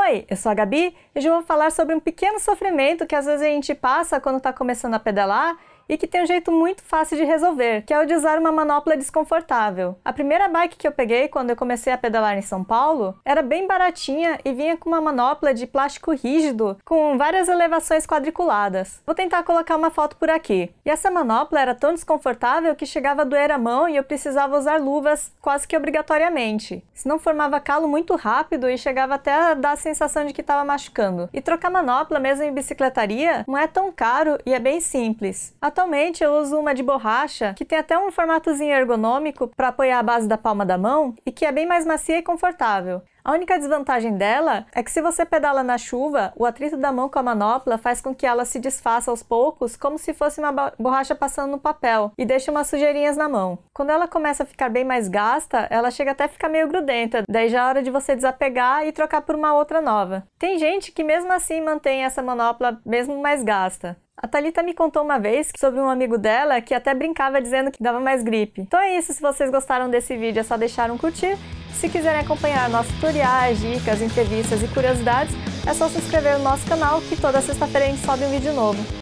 Oi, eu sou a Gabi e hoje eu vou falar sobre um pequeno sofrimento que às vezes a gente passa quando está começando a pedalar e que tem um jeito muito fácil de resolver, que é o de usar uma manopla desconfortável. A primeira bike que eu peguei quando eu comecei a pedalar em São Paulo era bem baratinha e vinha com uma manopla de plástico rígido com várias elevações quadriculadas. Vou tentar colocar uma foto por aqui. E essa manopla era tão desconfortável que chegava a doer a mão e eu precisava usar luvas quase que obrigatoriamente. Senão formava calo muito rápido e chegava até a dar a sensação de que estava machucando. E trocar manopla mesmo em bicicletaria não é tão caro e é bem simples. Atualmente eu uso uma de borracha que tem até um formatozinho ergonômico para apoiar a base da palma da mão e que é bem mais macia e confortável. A única desvantagem dela é que se você pedala na chuva, o atrito da mão com a manopla faz com que ela se desfaça aos poucos como se fosse uma borracha passando no papel e deixa umas sujeirinhas na mão. Quando ela começa a ficar bem mais gasta, ela chega até a ficar meio grudenta, daí já é hora de você desapegar e trocar por uma outra nova. Tem gente que mesmo assim mantém essa manopla mesmo mais gasta. A Thalita me contou uma vez sobre um amigo dela que até brincava dizendo que dava mais gripe. Então é isso, se vocês gostaram desse vídeo é só deixar um curtir. Se quiserem acompanhar nossos tutoriais, dicas, entrevistas e curiosidades, é só se inscrever no nosso canal que toda sexta-feira a gente sobe um vídeo novo.